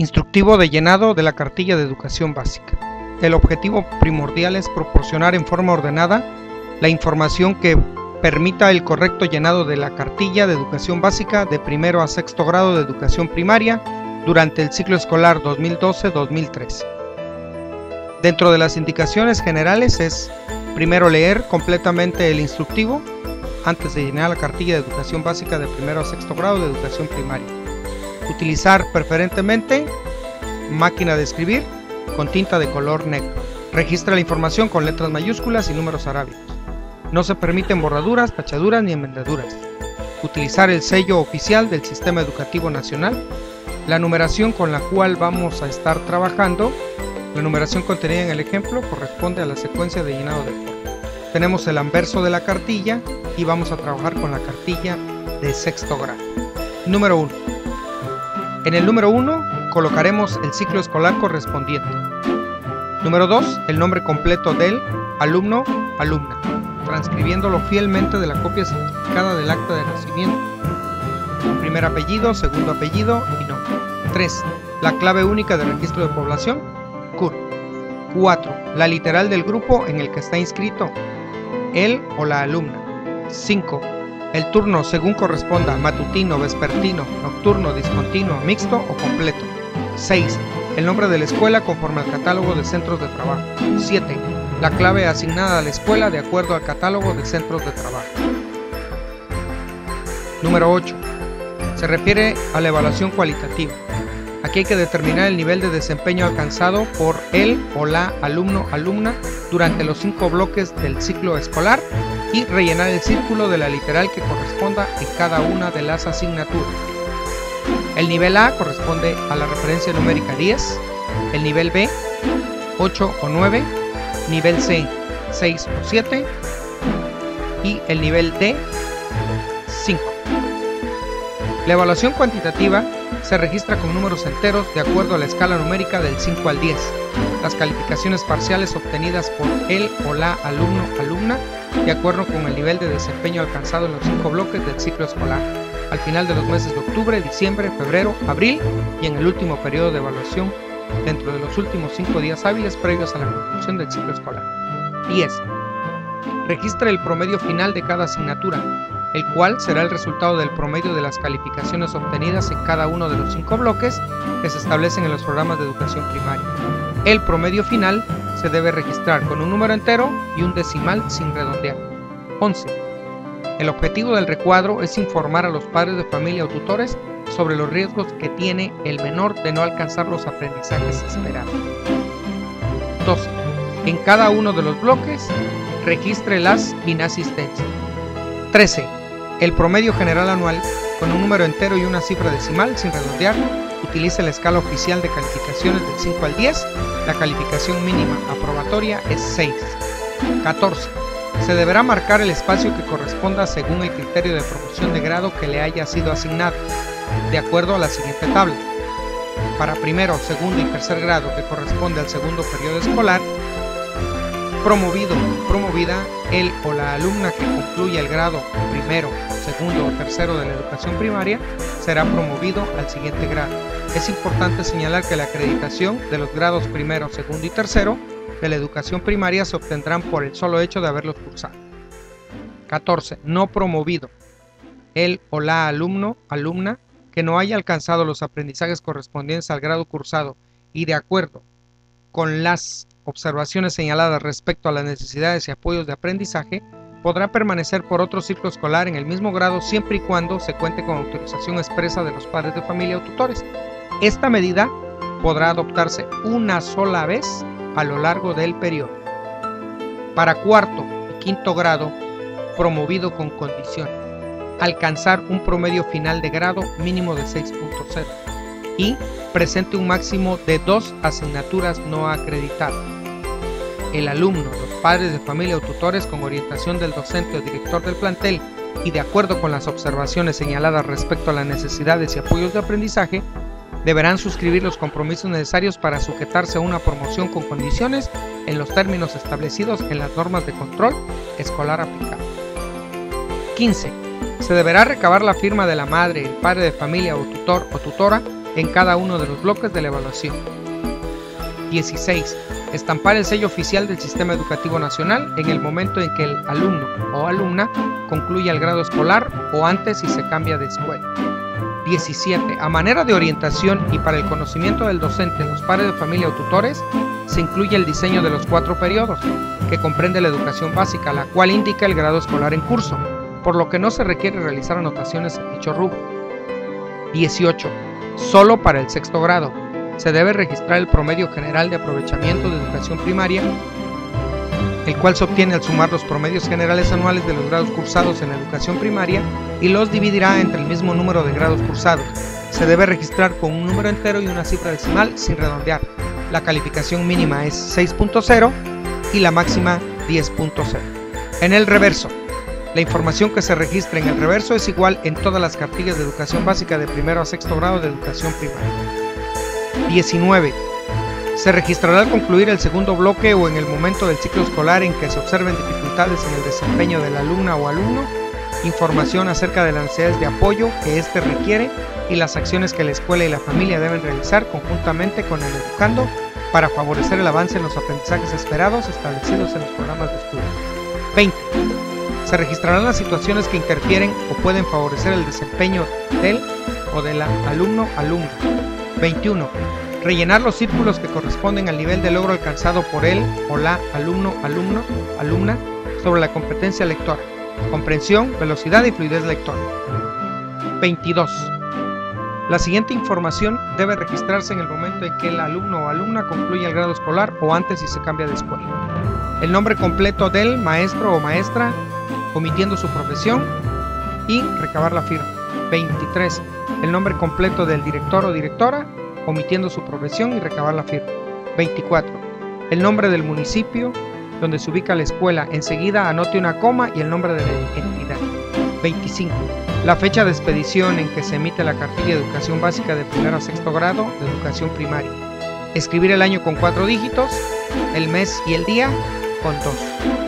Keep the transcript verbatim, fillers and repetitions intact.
Instructivo de llenado de la cartilla de educación básica. El objetivo primordial es proporcionar en forma ordenada la información que permita el correcto llenado de la cartilla de educación básica de primero a sexto grado de educación primaria durante el ciclo escolar dos mil doce dos mil trece. Dentro de las indicaciones generales es primero leer completamente el instructivo antes de llenar la cartilla de educación básica de primero a sexto grado de educación primaria. Utilizar preferentemente máquina de escribir con tinta de color negro. Registra la información con letras mayúsculas y números arábigos. No se permiten borraduras, tachaduras ni enmendaduras. Utilizar el sello oficial del Sistema Educativo Nacional. La numeración con la cual vamos a estar trabajando, la numeración contenida en el ejemplo, corresponde a la secuencia de llenado del forma. Tenemos el anverso de la cartilla y vamos a trabajar con la cartilla de sexto grado. Número uno. En el número uno colocaremos el ciclo escolar correspondiente. Número dos, el nombre completo del alumno, alumna, transcribiéndolo fielmente de la copia certificada del acta de nacimiento. Primer apellido, segundo apellido y nombre. tres. La clave única de registro de población, C U R. cuatro. La literal del grupo en el que está inscrito él o la alumna. cinco. El turno según corresponda, matutino, vespertino, nocturno, discontinuo, mixto o completo. seis. El nombre de la escuela conforme al catálogo de centros de trabajo. siete. La clave asignada a la escuela de acuerdo al catálogo de centros de trabajo. Número ocho. Se refiere a la evaluación cualitativa. Aquí hay que determinar el nivel de desempeño alcanzado por el o la alumno, alumna durante los cinco bloques del ciclo escolar y rellenar el círculo de la literal que corresponda en cada una de las asignaturas. El nivel A corresponde a la referencia numérica diez, el nivel B ocho o nueve, nivel C seis o siete y el nivel D cinco. La evaluación cuantitativa se registra con números enteros de acuerdo a la escala numérica del cinco al diez. Las calificaciones parciales obtenidas por el o la alumno, alumna, de acuerdo con el nivel de desempeño alcanzado en los cinco bloques del ciclo escolar, al final de los meses de octubre, diciembre, febrero, abril y en el último periodo de evaluación dentro de los últimos cinco días hábiles previos a la conclusión del ciclo escolar. diez. Registra el promedio final de cada asignatura, el cual será el resultado del promedio de las calificaciones obtenidas en cada uno de los cinco bloques que se establecen en los programas de educación primaria. El promedio final se debe registrar con un número entero y un decimal sin redondear. once. El objetivo del recuadro es informar a los padres de familia o tutores sobre los riesgos que tiene el menor de no alcanzar los aprendizajes esperados. doce. En cada uno de los bloques, registre las inasistencias. trece. El promedio general anual, con un número entero y una cifra decimal sin redondear, utiliza la escala oficial de calificaciones del cinco al diez. La calificación mínima aprobatoria es seis. catorce. Se deberá marcar el espacio que corresponda según el criterio de promoción de grado que le haya sido asignado, de acuerdo a la siguiente tabla. Para primero, segundo y tercer grado, que corresponde al segundo periodo escolar, promovido o promovida, el o la alumna que concluya el grado primero, segundo o tercero de la educación primaria será promovido al siguiente grado. Es importante señalar que la acreditación de los grados primero, segundo y tercero de la educación primaria se obtendrán por el solo hecho de haberlos cursado. catorce. No promovido, el o la alumno, alumna que no haya alcanzado los aprendizajes correspondientes al grado cursado y de acuerdo con las observaciones señaladas respecto a las necesidades y apoyos de aprendizaje, podrá permanecer por otro ciclo escolar en el mismo grado siempre y cuando se cuente con autorización expresa de los padres de familia o tutores. Esta medida podrá adoptarse una sola vez a lo largo del periodo. Para cuarto y quinto grado, promovido con condición: alcanzar un promedio final de grado mínimo de seis punto cero y presente un máximo de dos asignaturas no acreditadas. El alumno, los padres de familia o tutores con orientación del docente o director del plantel y de acuerdo con las observaciones señaladas respecto a las necesidades y apoyos de aprendizaje, deberán suscribir los compromisos necesarios para sujetarse a una promoción con condiciones en los términos establecidos en las normas de control escolar aplicables. quince. Se deberá recabar la firma de la madre, el padre de familia o tutor o tutora en cada uno de los bloques de la evaluación. dieciséis. Estampar el sello oficial del Sistema Educativo Nacional en el momento en que el alumno o alumna concluya el grado escolar o antes si se cambia de escuela. diecisiete. A manera de orientación y para el conocimiento del docente, los padres de familia o tutores, se incluye el diseño de los cuatro periodos, que comprende la educación básica, la cual indica el grado escolar en curso, por lo que no se requiere realizar anotaciones en dicho rubro. dieciocho. Solo para el sexto grado. Se debe registrar el promedio general de aprovechamiento de educación primaria, el cual se obtiene al sumar los promedios generales anuales de los grados cursados en la educación primaria y los dividirá entre el mismo número de grados cursados. Se debe registrar con un número entero y una cifra decimal sin redondear. La calificación mínima es seis punto cero y la máxima diez punto cero. En el reverso. La información que se registra en el reverso es igual en todas las cartillas de educación básica de primero a sexto grado de educación primaria. diecinueve. Se registrará al concluir el segundo bloque o en el momento del ciclo escolar en que se observen dificultades en el desempeño de la alumna o alumno, información acerca de las necesidades de apoyo que éste requiere y las acciones que la escuela y la familia deben realizar conjuntamente con el educando para favorecer el avance en los aprendizajes esperados establecidos en los programas de estudio. veinte. Se registrarán las situaciones que interfieren o pueden favorecer el desempeño del o de la alumno alumna. veintiuno. Rellenar los círculos que corresponden al nivel de logro alcanzado por él o la alumno alumno alumna sobre la competencia lectora, comprensión, velocidad y fluidez lectora. veintidós. La siguiente información debe registrarse en el momento en que el alumno o alumna concluya el grado escolar o antes si se cambia de escuela. El nombre completo del maestro o maestra, omitiendo su profesión, y recabar la firma. veintitrés. El nombre completo del director o directora, omitiendo su profesión y recabar la firma. veinticuatro. El nombre del municipio donde se ubica la escuela, enseguida anote una coma y el nombre de la entidad. veinticinco. La fecha de expedición en que se emite la cartilla de educación básica de primero a sexto grado de educación primaria. Escribir el año con cuatro dígitos, el mes y el día con dos.